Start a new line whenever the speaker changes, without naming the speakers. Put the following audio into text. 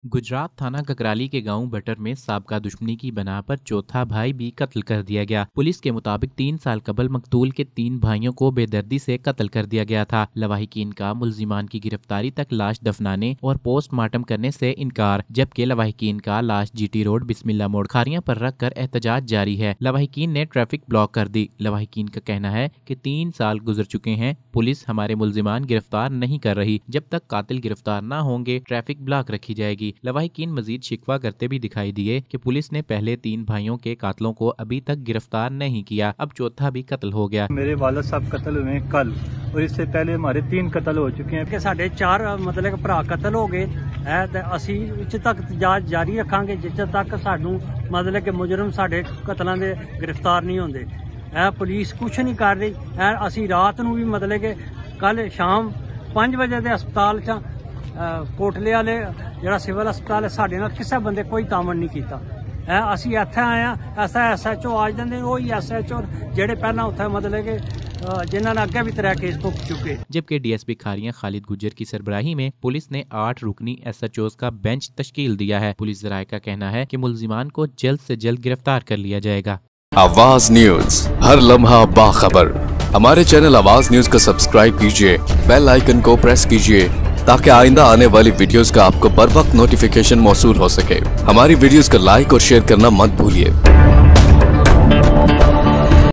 गुजरात थाना ककराली के गांव बटर में साबका दुश्मनी की बना पर चौथा भाई भी कत्ल कर दिया गया। पुलिस के मुताबिक 3 साल कबल मकतूल के 3 भाइयों को बेदर्दी से कत्ल कर दिया गया था। लवाहिकीन का मुल्जिमान की गिरफ्तारी तक लाश दफनाने और पोस्टमार्टम करने से इनकार, जबकि लवाहिकीन का लाश जीटी रोड बिस्मिल्ला मोड़ खारियां पर रख कर एहतजाज जारी है। लवाहिकीन ने ट्रैफिक ब्लॉक कर दी। लवाहिकीन का कहना है कि 3 साल गुजर चुके हैं, पुलिस हमारे मुल्जिमान गिरफ्तार नहीं कर रही। जब तक कातिल गिरफ्तार न होंगे ट्रैफिक ब्लॉक रखी जाएगी। लवाहिकीन मजीद शिकवा करते भी दिखाई दिए कि पुलिस ने पहले 3 भाइयों के कातलों को अभी तक गिरफ्तार नहीं किया, अब चौथा भी कत्ल हो गया।
मेरे वालिद साहब कत्ल हुए कल और इससे पहले हमारे 3 कत्ल हो चुके हैं
कि साढ़े 4 मतलब भरा कत्ल हो गए है ते असी उच्च तक जांच जारी रखांगे जिस तक सानू मतलब कि मुजरम साढ़े कत्लों के गिरफ्तार नहीं होंगे। पुलिस कुछ नहीं कर रही है। असी रात नूं भी मतलब कि कल शाम 5 बजे के हस्पताल च कोटले वाले जो सिविल हस्पताल है साढ़े नाल किसी बंदे कोई तामन नहीं किया। असी इत्थे आए हैं, ऐसा SHO आ जाते वही SHO जेडे पहला उत्थे मतलब कि जिन्होंने अगे भी 3 केस भुग चुके।
जबकि DSP खारियां खालिद गुज्जर की सरबराही में पुलिस ने 8 रुकनी SHOs का बेंच तश्कील दिया है। पुलिस ज़राए का कहना है कि मुल्जिमान को जल्द से जल्द गिरफ्तार कर लिया जाएगा।
आवाज न्यूज, हर लम्हा बाखबर। हमारे चैनल आवाज न्यूज को सब्सक्राइब कीजिए, बेल आइकन को प्रेस कीजिए ताकि आइंदा आने वाली वीडियोस का आपको बर वक्त नोटिफिकेशन मौसूल हो सके। हमारी वीडियोस को लाइक और शेयर करना मत भूलिए।